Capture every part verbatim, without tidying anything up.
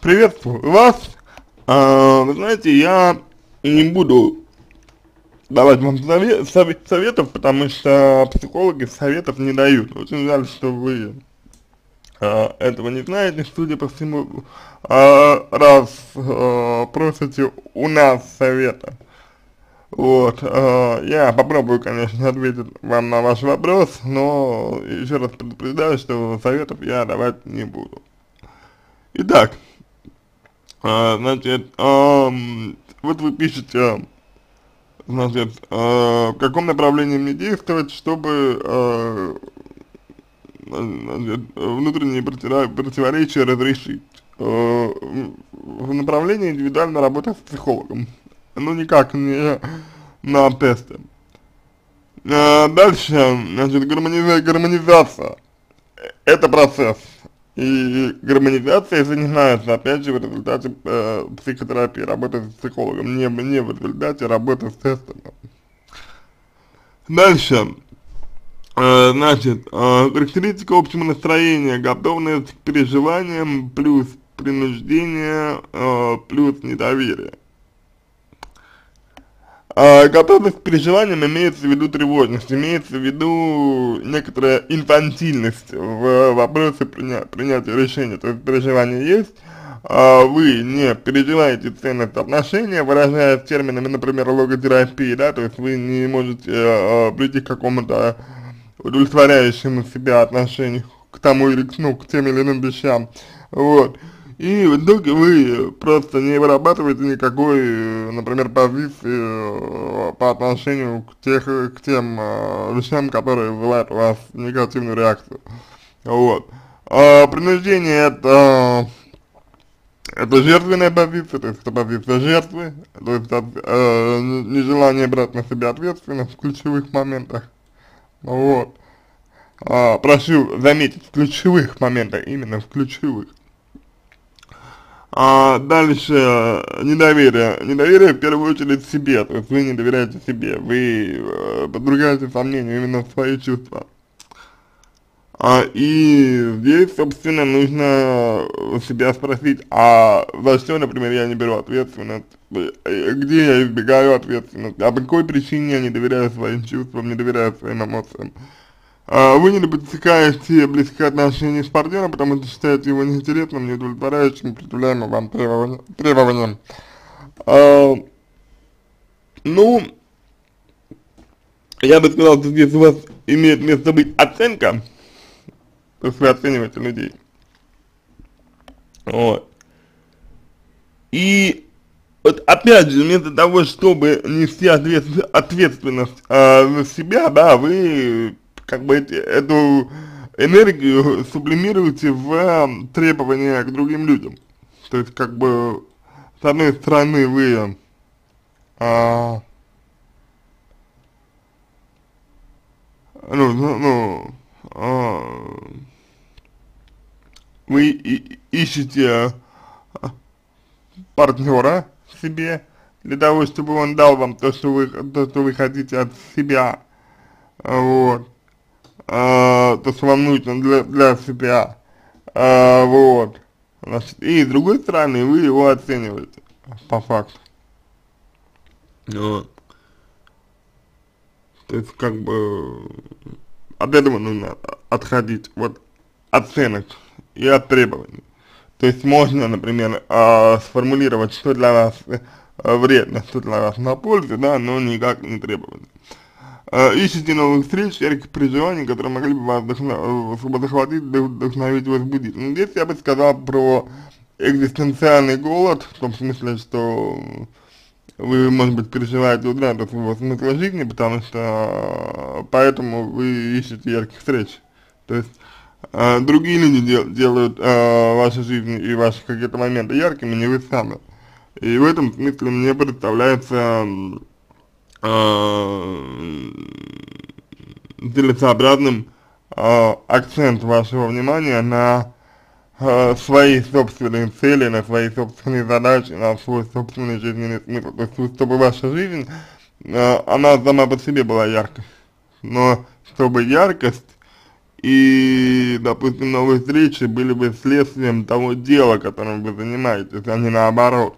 Приветствую вас. А, вы знаете, я не буду давать вам совет, совет- советов, потому что психологи советов не дают. Очень жаль, что вы а, этого не знаете, судя по всему, а, раз а, просите у нас совета. Вот, а, я попробую, конечно, ответить вам на ваш вопрос, но еще раз предупреждаю, что советов я давать не буду. Итак, А, значит, ам, вот вы пишете, значит, а, в каком направлении мне действовать, чтобы, а, значит, внутренние протира- противоречия разрешить. А, в направлении индивидуальной работы с психологом. Ну, никак не на тесты. А, дальше, значит, гармониза- гармонизация. Это процесс. И гармонизация занимается, опять же, в результате э, психотерапии, работы с психологом, не, не в результате работы с тестами. Дальше, э, значит, э, характеристика общего настроения, готовность к переживаниям, плюс принуждение, э, плюс недоверие. А, готовность к переживаниям имеется в виду тревожность, имеется в виду некоторая инфантильность в вопросе приня принятия решения, то есть переживания есть, а вы не переживаете ценность отношения, выражаясь терминами, например, логотерапии, да, то есть вы не можете э, прийти к какому-то удовлетворяющему себя отношению к тому или к, ну, к тем или иным вещам, вот. И в итоге вы просто не вырабатываете никакой, э, например, позиции э, по отношению к, тех, к тем э, вещам, которые вызывают у вас негативную реакцию. Вот. А принуждение это, это жертвенная позиция, то есть это позиция жертвы, то есть э, нежелание брать на себя ответственность в ключевых моментах. Вот. А, прошу заметить, в ключевых моментах, именно в ключевых. А дальше недоверие. Недоверие в первую очередь себе, то есть вы не доверяете себе, вы э, подвергаете сомнению именно в свои чувства. А, и здесь, собственно, нужно себя спросить, а за что, например, я не беру ответственность, э, где я избегаю ответственности, а по какой причине я не доверяю своим чувствам, не доверяю своим эмоциям. А, вы не допускаете близких отношений с партнером, потому что считаете его неинтересным, неудовлетворяющим, предъявляемым вам требования- требованиям. А, ну, я бы сказал, что здесь у вас имеет место быть оценка, то есть вы оцениваете людей. Вот. И вот опять же, вместо того, чтобы нести ответ- ответственность э, за себя, да, вы как бы эти, эту энергию сублимируете в э, требования к другим людям. То есть, как бы, с одной стороны, вы а, ну, ну, ну, а, вы и- ищете партнера себе для того, чтобы он дал вам то, что вы, то, что вы хотите от себя, вот, а, то, что вам нужно для, для себя, а, вот, значит, и с другой стороны, вы его оцениваете, по факту, вот, то есть, как бы, от этого нужно отходить, вот, оценок и от требований. То есть можно, например, э, сформулировать, что для вас э, вредно, что для вас на пользу, да, но никак не требовать. Э, ищите новых встреч, ярких переживаний, которые могли бы вас вдохно- э, захватить, вдохновить, возбудить. Но здесь я бы сказал про экзистенциальный голод, в том смысле, что вы, может быть, переживаете утрату своего смысла жизни, потому что э, поэтому вы ищете ярких встреч. То есть э, другие люди дел, делают э, ваши жизни и ваши какие-то моменты яркими, не вы сами. И в этом смысле мне представляется э, целесообразным э, акцент вашего внимания на э, свои собственные цели, на свои собственные задачи, на свой собственный жизненный смысл. То есть, чтобы ваша жизнь, э, она сама по себе была яркой. Но чтобы яркость и, допустим, новые встречи были бы следствием того дела, которым вы занимаетесь, а не наоборот.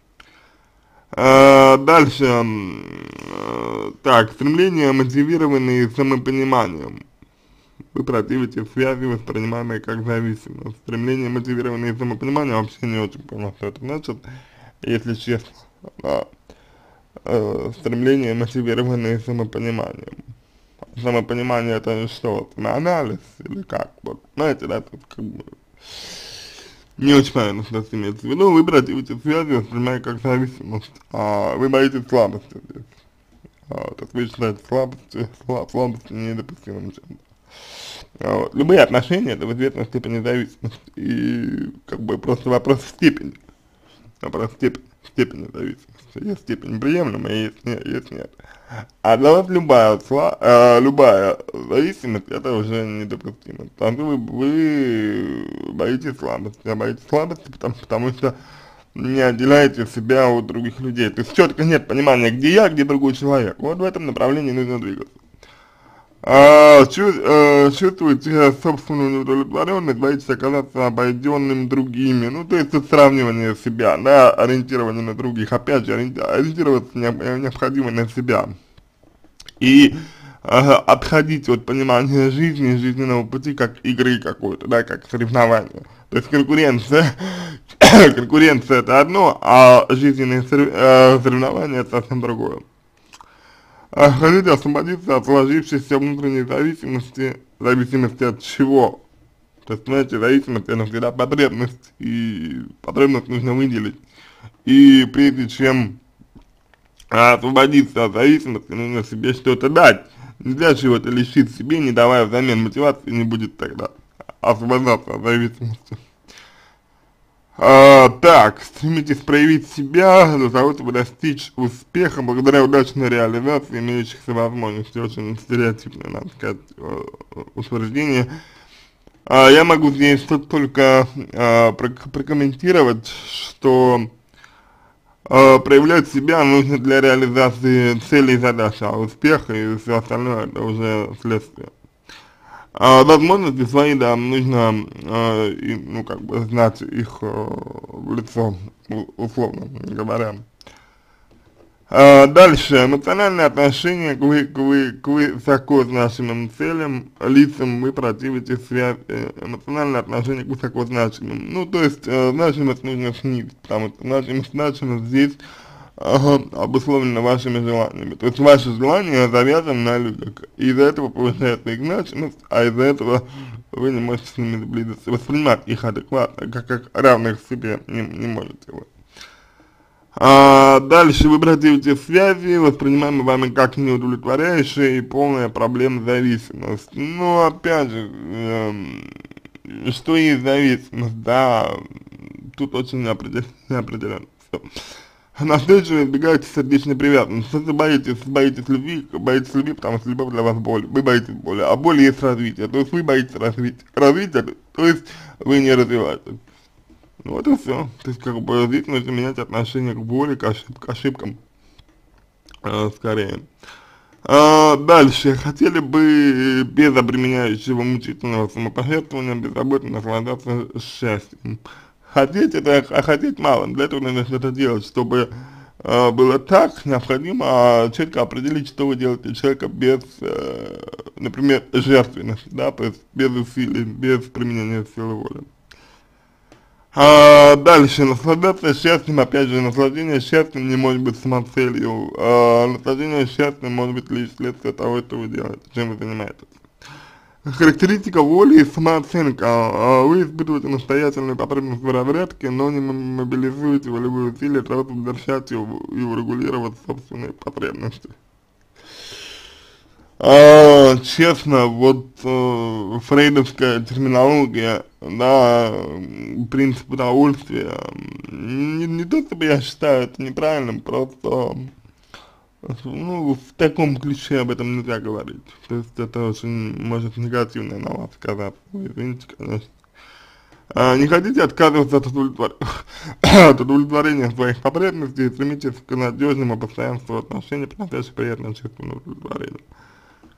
А, дальше, э, так, стремления, мотивированные самопониманием. Вы противитесь связи, воспринимаемые как зависимость. Стремления, мотивированные самопониманием, вообще не очень понял, что это значит, если честно. Да. Э, стремления, мотивированные самопониманием. Самопонимание это что, самоанализ или как? Вот, знаете, да, тут как бы не очень понятно, что это имеется в виду. Вы противитесь связи, воспринимая как зависимость, а вы боитесь слабости здесь. А, то есть вы считаете слабости, слаб, слабости недопустимым чем-то. А, вот. Любые отношения это в известной степени зависимость. И как бы просто вопрос степени. Вопрос степени, степени зависимости. Есть степень приемлемая, есть нет, есть нет. А для вас любая, э, любая зависимость это уже недопустимо. Потому что вы, вы боитесь слабости, а боитесь слабости, потому, потому что не отделяете себя от других людей. То есть четко нет понимания, где я, где другой человек. Вот в этом направлении нужно двигаться. А, чу, э, чувствуете собственную неудовлетворенность, боитесь оказаться обойденным другими, ну то есть тут сравнивание себя, да, ориентирование на других, опять же ориентироваться необходимо на себя и э, отходить от понимания жизни, жизненного пути как игры какой-то, да, как соревнования, то есть конкуренция, конкуренция это одно, а жизненные э, соревнования это совсем другое. Хотите освободиться от сложившейся внутренней зависимости, зависимости от чего? То есть, знаете, зависимость это всегда потребность, и потребность нужно выделить. И прежде чем освободиться от зависимости, нужно себе что-то дать. Нельзя чего-то лишить себе, не давая взамен мотивации, не будет тогда освобождаться от зависимости. А, так, стремитесь проявить себя для того, чтобы достичь успеха благодаря удачной реализации имеющихся возможностей. Очень стереотипное, надо сказать, утверждение. А, я могу здесь тут только а, прокомментировать, что а, проявлять себя нужно для реализации целей и задач, а успех и все остальное это уже следствие. А, возможности свои, да, нужно, э, и, ну, как бы, знать их э, в лицо, условно говоря. А, дальше, эмоциональное отношение к, вы, к, вы, к высоко значимым целям, лицам вы противитесь связи, эмоциональное отношение к высоко значимым. Ну, то есть, э, значимость нужно снизить, потому что значимость, значимость здесь Ага, обусловлено вашими желаниями. То есть ваши желания завязаны на людях. И из-за этого повышается их значимость, а из-за этого вы не можете с ними сблизиться. Воспринимать их адекватно, как, как равных себе не, не можете вы. А дальше вы противитесь связи, воспринимаемые вами как неудовлетворяющие и полная проблема зависимость. Ну, опять же, эм, что есть зависимость, да, тут очень неопределенно. неопределенно все. Настойчиво избегаете сердечной привязанности. Если боитесь, боитесь любви, боитесь любви, потому что любовь для вас боль. Вы боитесь боли, а боль есть развитие. То есть вы боитесь развития. Развитие, то есть вы не развиваетесь. Вот и все. То есть как бы здесь нужно менять отношение к боли, к, ошиб к ошибкам. Э, скорее. А, дальше. Хотели бы без обременяющего мучительного самопожертвования беззаботно наслаждаться счастьем. Хотеть это, а хотеть мало, для этого нужно что-то делать, чтобы э, было так, необходимо э, четко определить, что вы делаете для человека без, э, например, жертвенности, да, то есть без усилий, без применения силы воли. А, дальше, наслаждаться счастьем, опять же, наслаждение счастьем не может быть самоцелью, а, наслаждение счастьем может быть лишь следствие того, что вы делаете, чем вы занимаетесь. Характеристика воли и самооценка. Вы испытываете настоятельную потребность в разрядке, но не мобилизуете волевые усилия для того, чтобы держать и урегулировать собственные потребности. А, честно, вот э, фрейдовская терминология, да, принцип удовольствия, не, не то чтобы я считаю это неправильным, просто ну, в таком ключе об этом нельзя говорить. То есть это очень может негативно на вас сказаться. Вы извините, конечно. А, не хотите отказываться от, удовлетвор... от удовлетворения своих потребностей и стремитесь к надежному постоянству отношений, приносящим приятное чувство удовлетворения.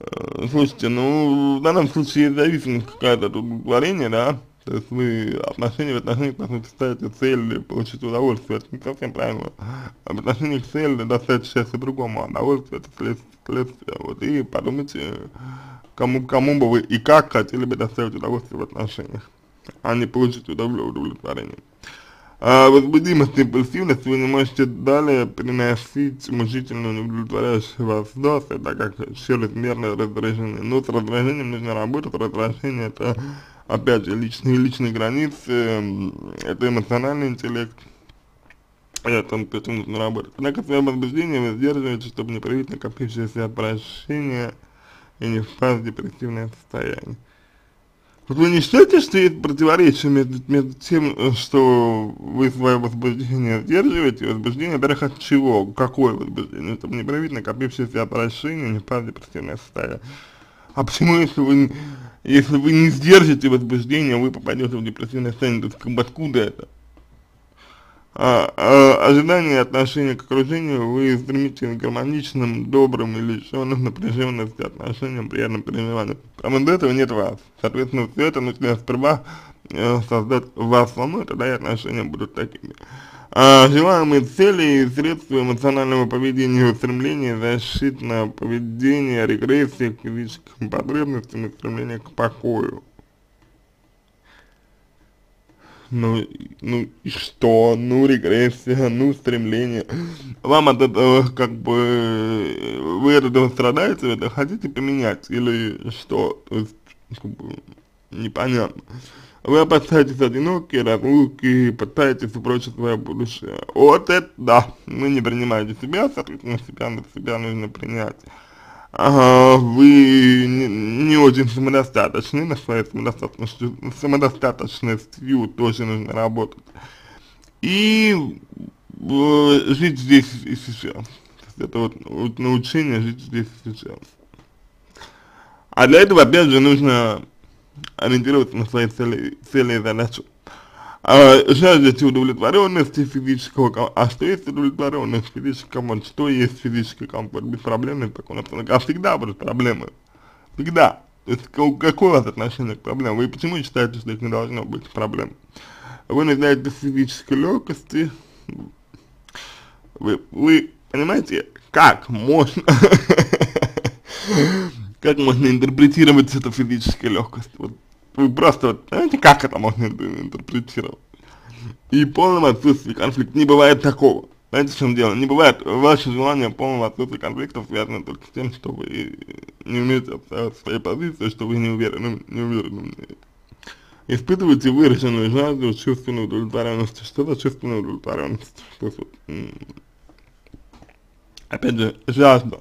Э, Слушайте, ну, в данном случае есть зависимость какая-то от удовлетворения, да, то есть вы отношения в отношениях, по сути, ставите цель получить удовольствие, это не совсем правильно. А в отношениях цель достать счастья другому, а удовольствие это следствие, следствие, вот, и подумайте, кому, кому бы вы и как хотели бы доставить удовольствие в отношениях, а не получить удовлетворение. А возбудимость и импульсивность вы не можете далее переносить мучительно не удовлетворяющий вас ситуации, так как чрезмерное раздражение. Но с раздражением нужно работать, раздражение это, опять же, личные личные границы, это эмоциональный интеллект, это этим нужно работать. Однако свое возбуждение вы сдерживаете, чтобы не проявить накопившееся отвращение и не впасть в депрессивное состояние. Вот вы не считаете, что есть противоречие между, между тем, что вы свое возбуждение сдерживаете, возбуждение, во-первых, от чего, какое возбуждение, чтобы не проявить накопившееся отвращение, не впасть в депрессивное состояние. А почему, если вы, если вы не сдержите возбуждение, вы попадете в депрессивное состояние, то есть как бы откуда это? А, а, ожидание отношения к окружению вы стремитесь к гармоничным, добрым и лишенным напряженности отношениям, приятным переживаниям. А вот этого нет в вас. Соответственно, все это нужно сперва э, создать в вас самой, тогда и отношения будут такими. А желаемые цели и средства эмоционального поведения, стремление, защитное поведение, регрессия к физическим потребностям и стремление к покою. Ну, ну и что, ну регрессия, ну стремление, вам от этого как бы, вы от этого страдаете, вы это хотите поменять или что, то есть, как бы, непонятно. Вы опасаетесь одинокие, разлуки, пытаетесь упрочить свое будущее. Вот это да, вы не принимаете себя, соответственно, себя на себя нужно принять. Ага, вы не, не очень самодостаточны, на своей самодостаточностью, самодостаточностью тоже нужно работать. И э, жить здесь и сейчас. То есть это вот, вот научение жить здесь и сейчас. А для этого, опять же, нужно ориентироваться на свои цели, цели и задачи. А, жаждете удовлетворенности физического, а что есть удовлетворенность физического комфорта, что есть физический комфорт, беспроблемный такой, а всегда будут проблемы, всегда, то есть какое у вас отношение к проблемам, вы почему считаете, что их не должно быть проблем, вы нуждаетесь в физической легкости, вы, вы понимаете, как можно, как можно интерпретировать эту физическую легкость, вот. Вы просто вот, знаете, как это можно интерпретировать? И полном отсутствии конфликта не бывает такого. Знаете, в чем дело? Не бывает, ваше желание полного отсутствия конфликтов связано только с тем, что вы не умеете отставить своей позиции, что вы не уверены, не уверены в ней. Испытываете выраженную жажду, чувственную удовлетворенность. Что за чувственная удовлетворенность? Что вот, опять же, жажда.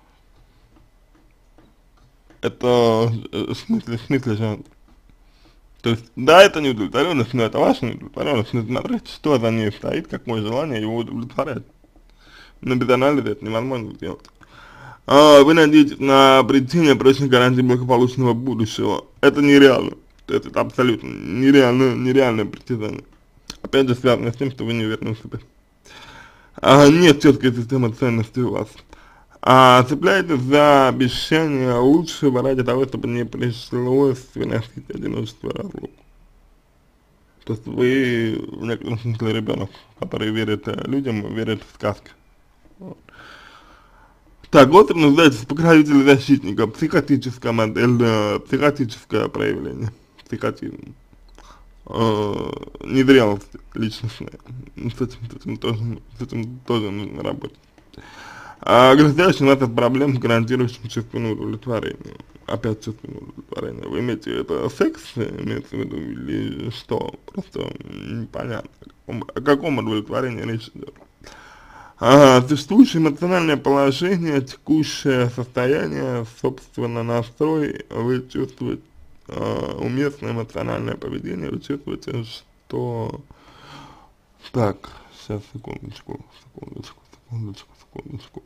Это в смысле, в смысле жажда. То есть, да, это не удовлетворенность, но это ваша неудовлетворенность, но смотрите, что за ней стоит, какое желание его удовлетворять. Но без анализа это невозможно сделать. А, вы надеетесь на обретение прочных гарантий благополучного будущего. Это нереально. То есть, это абсолютно нереально, нереальное притязание. Опять же, связано с тем, что вы не уверены в себе. А, нет четкой системы ценностей у вас. А цепляетесь за обещание лучшего ради того, чтобы не пришлось выносить одиночество и разлуку. То есть вы в некотором смысле ребенок, который верит людям, верит в сказки. Вот. Так, вот нуждаетесь в покровителе защитника, психотическая модель, э, психотическое проявление, психотизм, э, незрелость личностная, с этим, с этим тоже, с этим тоже нужно работать. А грозящий нас от проблем, гарантирующим чувственное удовлетворение. Опять чувственное удовлетворение. Вы имеете это секс, имеется в виду, или что? Просто непонятно, о каком, о каком удовлетворении речь идет. А, существующее эмоциональное положение, текущее состояние, собственно, настрой, вы чувствуете а, уместное эмоциональное поведение, вы чувствуете, что... Так, сейчас, секундочку, секундочку, секундочку, секундочку.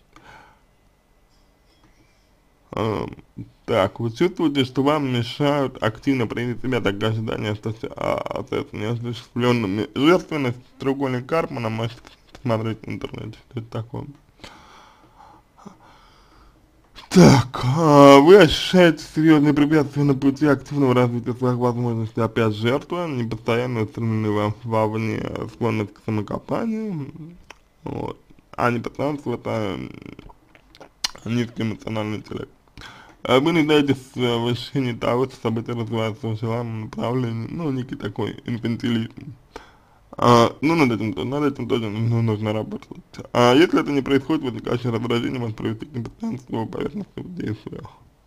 Uh, так, вы чувствуете, что вам мешают активно проявить себя, так как ожидания остаются неосуществленными. Жертвенность, треугольник Карпмана, можете посмотреть в интернете, что это такое. Так, а, вы ощущаете серьезные препятствия на пути активного развития своих возможностей, опять жертва, не постоянно устремлены во- вовне, склонность к самокопанию, вот, а не постоянство — это низкий эмоциональный интеллект. А вы нуждаетесь в ощущении того, что события развиваются в желаемом направлении, ну, некий такой инфантилизм. А, ну, над этим, то- над этим тоже ну, нужно работать. А если это не происходит, возникающее раздражение может привести к непостоянству поверхностного действия.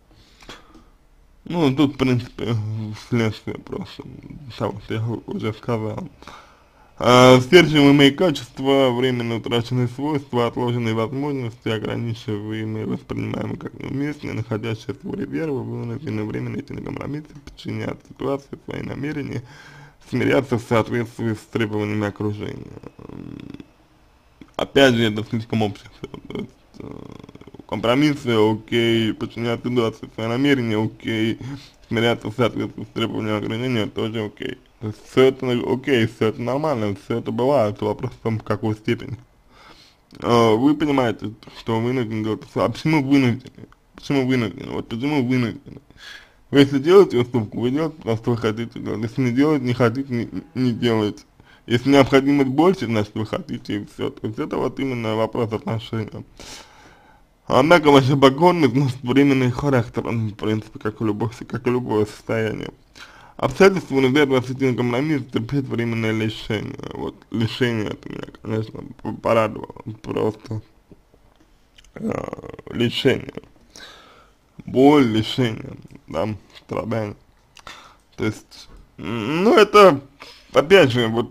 Ну, тут, в принципе, следствие просто того, что я уже сказал. А, стержневые качества, временно утраченные свойства, отложенные возможности, ограничиваемые, воспринимаемые как неуместные, находящие свой резервы, вынуждены временно идти на компромиссы, подчинять ситуации, свои намерения, смиряться в соответствии с требованиями окружения. Опять же, это слишком общее. То есть, э, компромиссы, окей, подчинять ситуации, свои намерения, окей, смиряться в соответствии с требованиями окружения, тоже окей. То есть все это окей, все это нормально, все это бывает, вопрос в том, в какой степени. Э, вы понимаете, что вынуждены делать, а почему вынуждены? Почему вынуждены? Вот почему вынуждены? Вы если делаете уступку, вы делаете, потому что вы хотите делать. Если не делать, не хотите, не, не делайте. Если необходимость больше, значит вы хотите, и все. То есть это вот именно вопрос отношений. Однако ваша покорность носит временный характер, в принципе, как и любовь, как и любое состояние. Обстоятельства вынуждают вас идти на компромисс, терпеть временное лишение. Вот, лишение это меня, конечно, порадовало. Просто э, лишение. Боль, лишение, да, страдания. То есть, ну это, опять же, вот,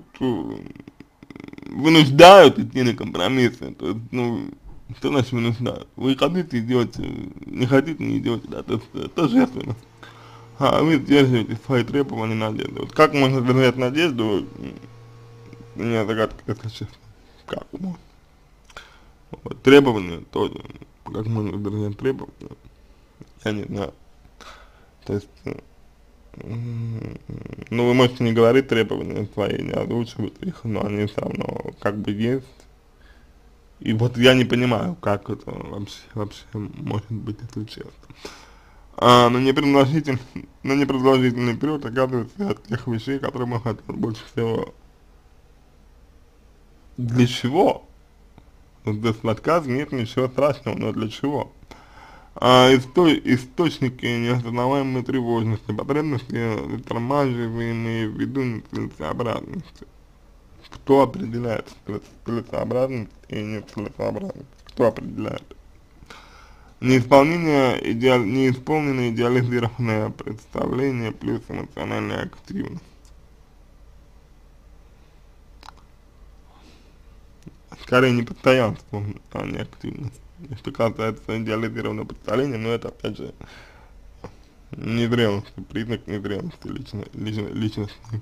вынуждают идти на компромиссы. То есть, ну, что значит вынуждают? Вы хотите делать, не хотите, не делайте, да, то есть, это жертвенность. А вы сдерживаете свои требования, надежды. Вот как можно держать надежду, у меня загадка, если честно. Как можно? Вот, требования тоже, как можно держать требования, я не знаю. То есть, ну, вы можете не говорить требования свои, не озвучивать их, но они все равно как бы есть. И вот я не понимаю, как это вообще, вообще может быть, если честно. А на непродолжительный, на непродолжительный период оказывается от тех вещей, которые мы хотим больше всего. Для чего? Здесь в отказе нет ничего страшного, но для чего? А исто источники неосознаваемой тревожности, потребности, затормаживаемые ввиду нецелесообразности. Кто определяет целесообразность и нецелесообразность? Кто определяет? Неисполнение, идеал, неисполненное идеализированное представление плюс эмоциональная активность. Скорее не постоянство, а не активность. Что касается идеализированного представления, но это опять же незрелости, признак незрелости лично, лично, личности.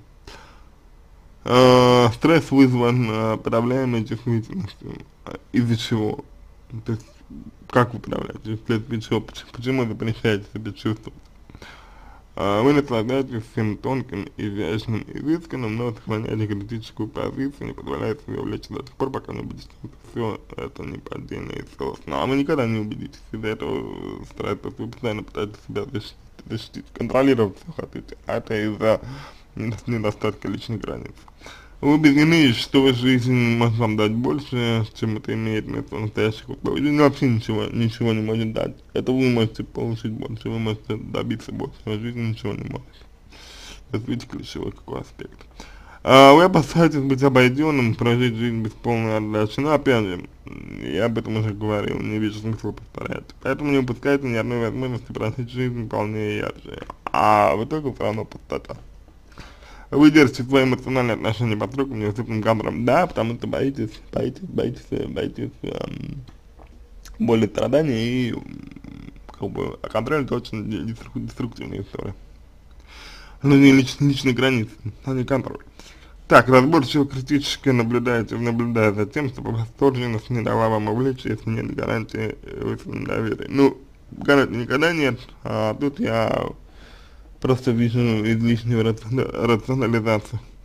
Э, стресс вызван э, подавляемой чувствительностью. Из-за чего? То есть, как вы управляете? Вследствие чего? Почему, почему запрещаете себе чувствовать? Э, вы наслаждаетесь всем тонким, изящным, изысканным, но сохраняете критическую позицию, не позволяете себе увлечься до тех пор, пока не убедитесь, что все это не поддельно и целостно. А вы никогда не убедитесь, из-за этого стресса вы постоянно пытаетесь себя защитить, защитить, контролировать все хотите, а это из-за недостатка личных границ. Вы убеждены, что жизнь может вам дать больше, чем это имеет место в настоящих условиях. Жизнь вообще ничего, ничего не может дать. Это вы можете получить больше, вы можете добиться больше, но жизнь ничего не может. Это видите ключевой какой аспект. А, вы опасаетесь быть обойденным, прожить жизнь без полной отдачи. Но опять же, я об этом уже говорил, не вижу смысла повторять. Поэтому не упускайте ни одной возможности прожить жизнь полнее и ярче. А в итоге все равно пустота. Вы держите свои эмоциональные отношения под рукой неусыпным кадром, да, потому что боитесь, боитесь, боитесь, боитесь эм, боли, страдания и как бы контроль — это очень деструктивная история. Ну, не лич, личные границы, а не контроль. Так, разборчиво критически наблюдаете, наблюдая за тем, чтобы восторженность не дала вам увлечь, если нет гарантии высланного доверия. Ну, гарантии никогда нет, а тут я просто вижу излишнюю рационализацию.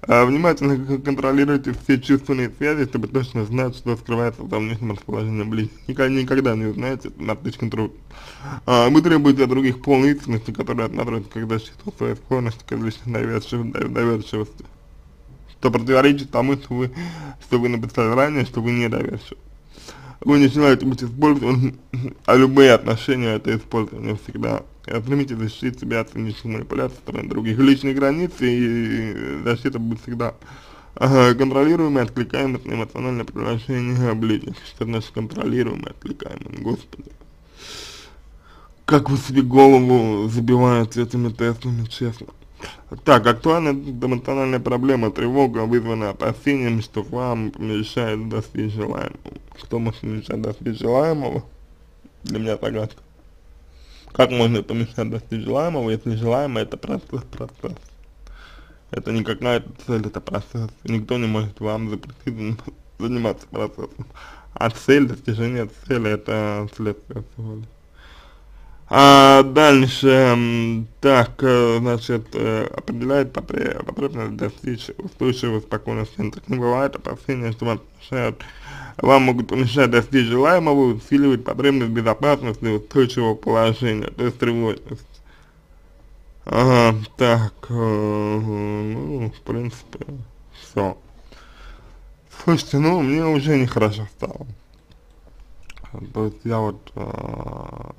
А, внимательно к- контролируйте все чувственные связи, чтобы точно знать, что скрывается за внешним расположением близких. Никогда, никогда не узнаете, это слишком трудно. А, вы требуете от других полной истинности, которая отматывается как защиту своей склонности к излишней доверчивости, доверчивости, что противоречит тому, что вы, что вы написали ранее, что вы недоверчивы. Вы не желаете быть использованы, а любые отношения это использование всегда. Стремитесь защитить себя от циничных манипуляций со стороны других. Личные границы и защита будет всегда ага, контролируемое, откликаемое на эмоциональное приглашение близких. Что значит контролируемое, откликаемое? Господи. Как вы себе голову забиваете этими тестами, честно. Так, актуальная эмоциональная проблема, тревога, вызвана опасением, что вам мешает достичь желаемого. Что может мешать достичь желаемого? Для меня загадка. Как можно помешать достичь желаемого, если желаемое это процесс, процесс. Это не какая-то цель, это процесс. Никто не может вам запретить заниматься процессом. А цель, достижение цели это следствие всего лишь. А дальше, м, так, э, значит, э, определяет попре- потребность достичь устойчивого спокойного состояния. Так не бывает, опасения, что вам мешают, вам могут помешать достичь желаемого, усиливать потребность безопасности и устойчивого положения, то есть тревожность. Ага, так, э, ну, в принципе, все. Слушайте, ну, мне уже нехорошо стало. То есть я вот э,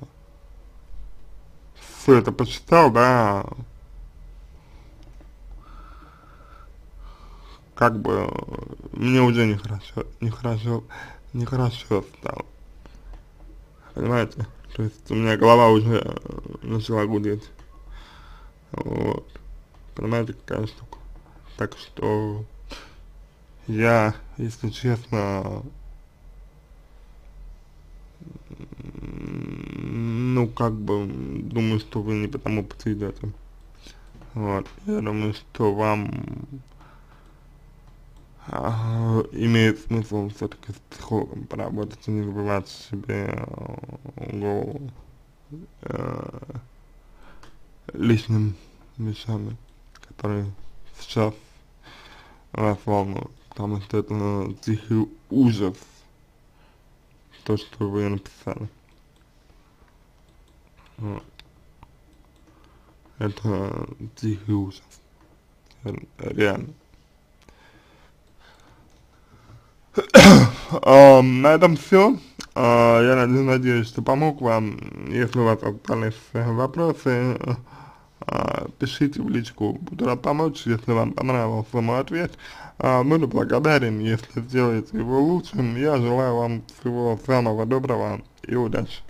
все это почитал, да, как бы э, мне уже нехорошо, нехорошо, нехорошо стало, понимаете? То есть у меня голова уже э, начала гудеть, вот, понимаете, какая штука. Так что я, если честно, м, ну, как бы, думаю, что вы не по тому пути идете. Вот, я думаю, что вам а, имеет смысл все-таки с психологом поработать и не забывать себе э, голову э, лишним вещами, которые сейчас вас волнуют, потому что это тихий ужас, то, что вы написали. Вот. Это тихий ужас, реально. А, на этом все. А, я надеюсь, надеюсь, что помог вам. Если у вас остались э, вопросы, а, пишите в личку, буду рад помочь. Если вам понравился мой ответ, а, буду благодарен, если сделаете его лучшим. Я желаю вам всего самого доброго и удачи.